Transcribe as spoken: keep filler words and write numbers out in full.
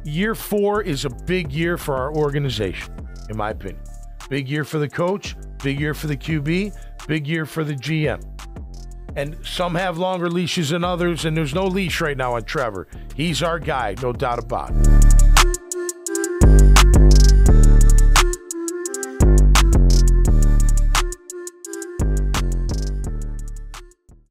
year four is a big year for our organization, in my opinion. Big year for the coach, big year for the Q B, big year for the G M. And some have longer leashes than others, and there's no leash right now on Trevor. He's our guy, no doubt about it.